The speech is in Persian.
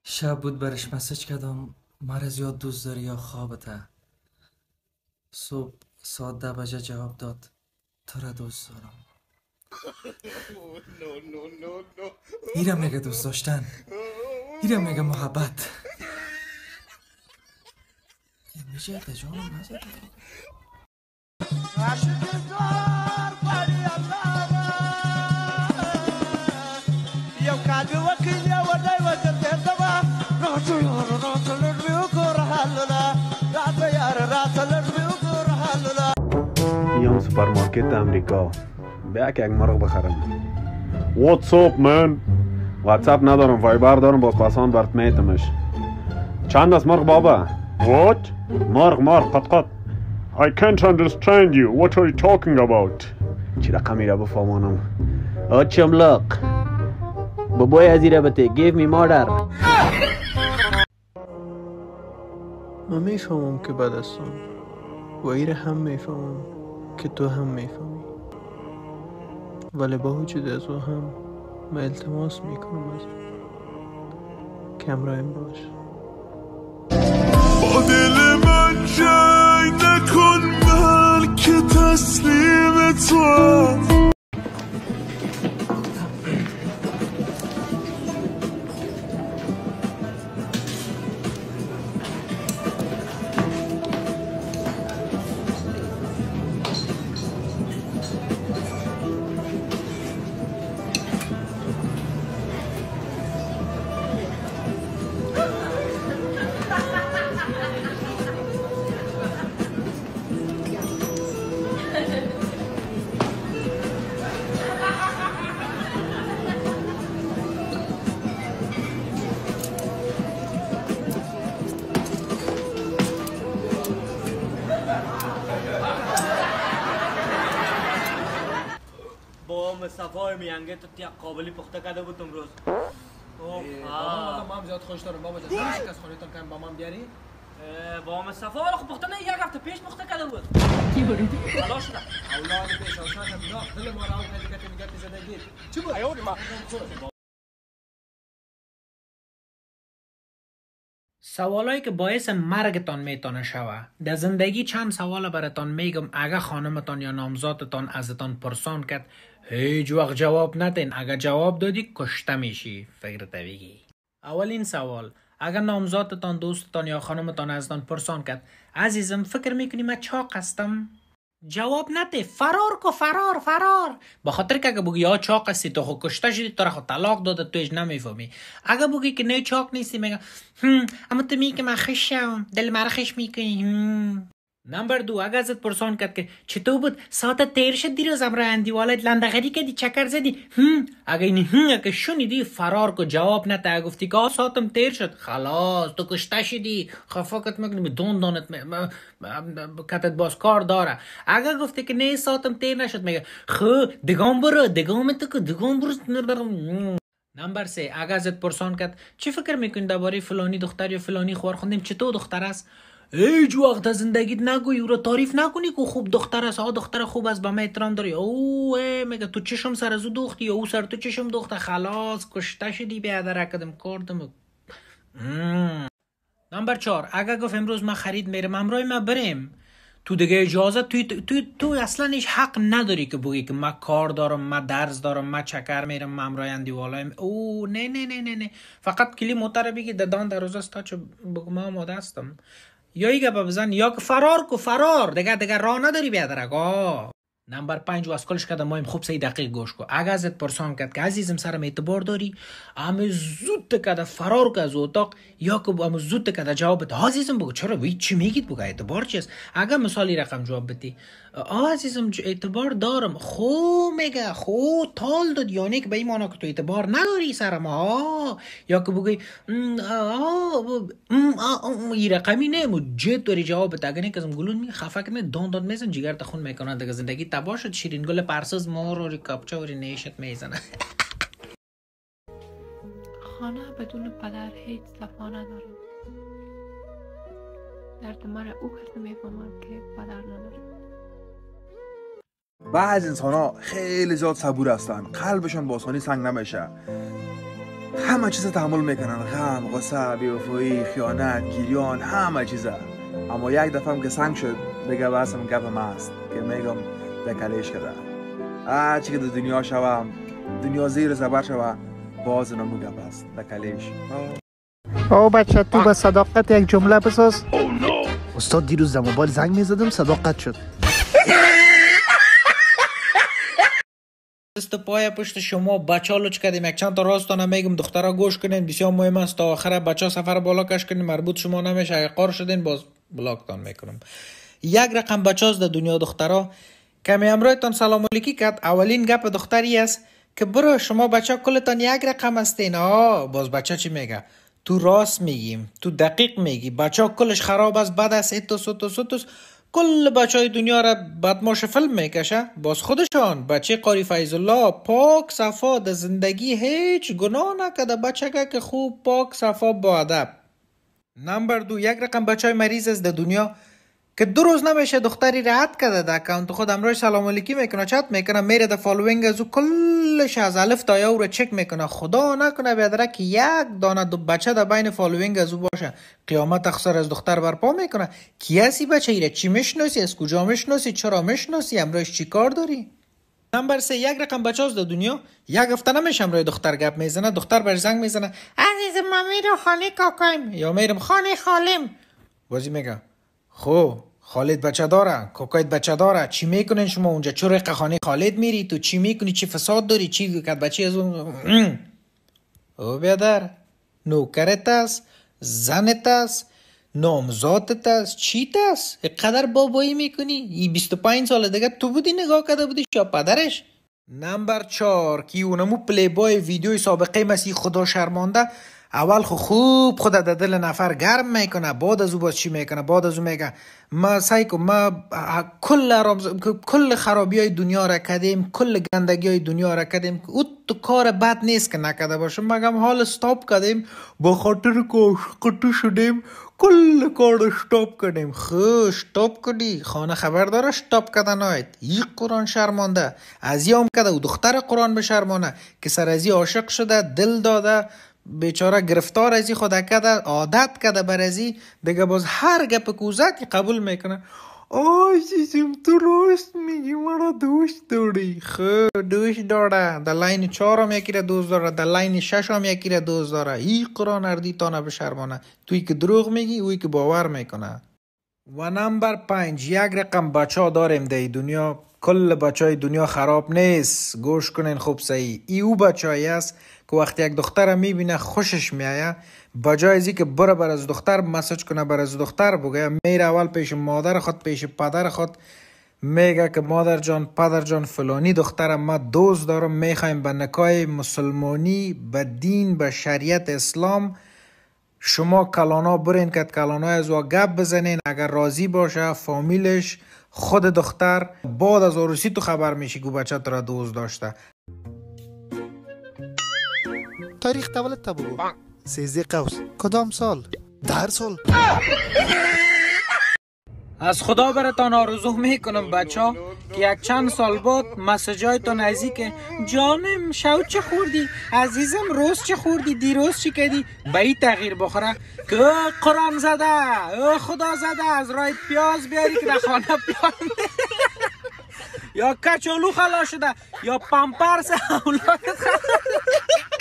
شب بود برش مسیج کردم مرز یا دوست داری یا خوابته. صبح ساعت 10 بجه جواب داد تو را دوست دارم. ایرم میگه دوست داشتن، ایرم میگه محبت. میشه جانم نزد یام سوپرمارکت امریکا بیا که یک مرغ بخرم. واتساپ من واتساپ ندارم، وایبر دارم، باز پسان برات میتمش. چند است مرغ بابا؟ What? مرغ قط قط. I can't understand you. What are you talking about? چی رقمی را بفهمانم؟ آچملاق بابای ازیره بته give me murder. من میفهمم که بد هستم و ایره هم میفهمم که تو هم میفهمی، ولی با وجود از او هم من التماس میکنم از که همراهم باش. با دل من جنگ نکن من که تسلیم تو. با مصطفی میانگه تو تیا قابلی پخته کرده بود امروز. بابا ما هم زیاد خوش دارم بابا جان. نمیشه که از خانهتون کم با من بیاری؟ با مصطفی ولی خب پخته نه، یک هفته پیش پخته کرده بود. حالا شده اولاد پیش آشنا هم دل ما را اون که نگات زدگی چی بود؟ ایوه ما سوالایی که باعث مرگتان میتونه شوه. در زندگی چند سوال براتان میگم، اگه خانمتان یا نامزادتان ازتان پرسان کرد هیچ وقت جواب ندین. اگه جواب دادی کشته میشی. فکر طبیعی. اولین سوال، اگر نامزادتان، دوستتان یا خانمتان ازتان پرسان کرد عزیزم فکر میکنی من چاق هستم؟ جواب نده، فرار کو، فرار. با خاطر که اگه بگی یا چاق هستی تو خود کشته شدی، تو را خود طلاق داده، تو ایش نمیفهمی. اگه بگی که نه چاق نیستی میگه اما تو میگی که من خشم، دل مرا خش میکنی. نمبر 2، اگه ازت پرسان کرد که چطور بود ساعت تیر شد دیروز امرندی والد لندغری کردی چکر زدی، اگه این اگه شنیدی فرار کو، جواب نده. اگه گفتی که ساعتم تیر شد خلاص تو کشته شدی، خفاکت میکنی، دونت کتت باز کار داره. اگه گفتی که نه ساعتم تیر نشد میگه خو دگام برو، دگام برو. نمبر 3، اگه ازت پرسان کرد چی فکر میکنی درباره فلانی دختر یا فلانی خوار خوندیم چطور دختر است؟ هیچ وقت از زندگیت نگویی او را تعریف نکنی که خوب دختر است. دختر خوب است، به من احترام داری. میگه تو چشم سر از او دوختی یا او سر تو چشم دوخته، خلاص کشته شدی. بیادر کدم کردم. نمبر 4، اگه گفت امروز من خرید میرم همراه من بریم، تو دیگه اجازه تو اصلا هیچ حق نداری که بگی که من کار دارم، من درس دارم، من چکر میرم، من همراه اندیوالایم. نه. فقط کلی موتر بگی ددان در روز است تا چه بگو من آماده هستم. یا ایگه بزن یا که فرار دیگه راه نداری بیادرک. نمبر 5، واسکلش کده مایم خوب 3 دقیق گوش کو. اگه ازت پرسان کرد که عزیزم سرم اعتبار داری، همه زود کده فرار که از اتاق، یا که همه زود کده جواب بده عزیزم بگو چرا وی چی میگید بگو اعتبار چیست. اگه مثالی رقم جواب بدی عزیزم اعتبار دارم، خو میگه خو تال داد، یعنی که به این معنی که تو اعتبار نداری سرم. یا که بگی این رقمی نه مجد داری جواب بده. اگه نه کزم گلون می خفه کنه دان میزن جگر تخون میکنن دیگه زندگی تباه شد. شیرین گل پرسز مار و ریکاپچه و نیشت میزنه. خانه بدون پدر هیچ صفا نداره. درد مرا او کسی میفهمد که پدر نداره. بعض انسان ها خیلی زیاد صبور هستن، قلبشون با آسانی سنگ نمیشه. همه چیز تحمل میکنن، غم، غصه، بی‌وفایی، خیانت، گریان، همه چیزا. اما یک دفعه هم که سنگ شد دیگه بس هم گپ ما است که میگم دکلیش کرده. چی که در دنیا شوم، دنیا زیر زبر شوه، باز نمو گپ است دکلیش. او بچه تو به صداقت یک جمله بساز. استاد دیروز در موبایل زنگ میزدم صداقت شد. دست پای پشت شما بچه ها لچ کردیم. یک چند تا راستانه میگم دخترها گوش کنین، بسیار مهم است تا آخر بچه ها سفر بالا کش کنین، مربوط شما نمیشه. اگه قار شدین باز بلاکتان میکنم. یک رقم بچه هاست در دنیا دخترها. کمی امرویتان سلام علیکی کرد. اولین گپ دختری است که برو شما بچه ها کلتان یک رقم هستین. باز بچه چی میگه؟ تو راست میگیم، تو دقیق میگی، بچه ها کلش خراب است، بد است، اتوس کل بچه های دنیا را بدماش فیلم میکشه. باز خودشان بچه قاری فیض الله پاک صفا در زندگی هیچ گناه نکده، بچه که خوب پاک صفا با ادب. نمبر 2 یک رقم بچه های مریض است در دنیا که 2 روز نمیشه دختری راحت کرده در اکانت خود. امروز سلام علیکی میکنه، چت میکنه، میره در فالوینگ از او کلش از الف تا یا رو چک میکنه. خدا نکنه بیادره که یک دانه بچه در بین فالوینگ از او باشه. قیامت اخسر از دختر برپا میکنه. کی هستی بچه ایره؟ چی میشناسی؟ از کجا میشناسی؟ چرا میشناسی؟ امروز چی کار داری؟ نمبر 3 یک رقم بچه هاست در دنیا یک هفته نمیشه امروز دختر گپ میزنه، دختر بر زنگ میزنه عزیزم ما میرم خانه کاکایم یا میرم خانه خالم. بازی میگه خب خالد بچه داره، کاکایت بچه داره، چی میکنین شما اونجا؟ چرا خانه خالد میری؟ تو چی میکنی؟ چی فساد داری؟ چی کد بچه از اون؟ او بیادر نوکرت است، زنت است، نامزادت است، چیت است؟ اینقدر بابایی میکنی؟ این 25 سال دیگه تو بودی نگاه کرده بودی یا پدرش؟ نمبر 4 کی اونمو پلی بای ویدیوی سابقه مسیح خدا شرمانده اول خوب خود در دل نفر گرم میکنه، بعد از او باز چی میکنه؟ بعد از او میگه ما سعی کن ما کل خرابی های دنیا را کردیم، کل گندگی های دنیا را کردیم، او تو کار بد نیست که نکرده باشم، مگم حال استاپ کردیم با خاطر که قطو شدیم کل کار استاپ کردیم. استاپ کردی خانه خبر داره استاپ کردن آید. این قرآن شرمانده از یام کده و دختر قرآن بشرمانه که سر ازی عاشق شده، دل داده، بیچاره گرفتار ازی خود کده، عادت کده بر ازی دیگه، باز هر گپ کوزکی قبول میکنه. عزیزم تو راست میگی، مرا دوست داری. دوست داره. در لاین 4 هم یکی را دوست داره، در لاین 6 هم یکی را دوست داره. این قرآن اردی تانه بشرمانه. توی که دروغ میگی اوی که باور میکنه. و نمبر 5 یک رقم بچه ها داریم در دنیا، کل بچه های دنیا خراب نیست. گوش کنین خوب صحیح. او بچه هایی است که وقتی یک دختر میبینه خوشش میایه، بجای ازی که بره بر از دختر مسج کنه، بر از دختر بگه، میره اول پیش مادر خود، پیش پدر خود، میگه که مادر جان، پدر جان، فلانی دختر ما دوست دارم، میخوایم به نکاح مسلمانی، به دین، به شریعت اسلام شما کلانا برین که کلانا از او گپ بزنین. اگر راضی باشه فامیلش، خود دختر، بعد از عروسی تو خبر میشی که بچه تو را دوست داشته. تاریخ تولد تا بگو. 13 قوس. کدام سال؟ در سال. از خدا براتان آرزو میکنم بچه ها که یک چند سال بعد مسیجایتان ازی که جانم شو چه خوردی، عزیزم روز چه خوردی، دیروز چی کردی، به این تغییر بخوره که قرآن زده، خدا زده، از رای پیاز بیاری که در خانه پیاز یا کچالو خلا شده یا پامپرس اولاد